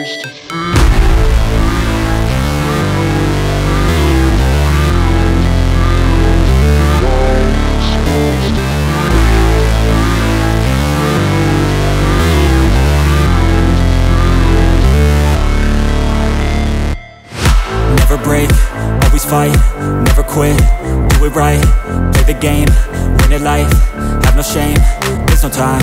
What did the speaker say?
Never break, always fight, never quit, do it right, play the game, win it life, have no shame, there's no time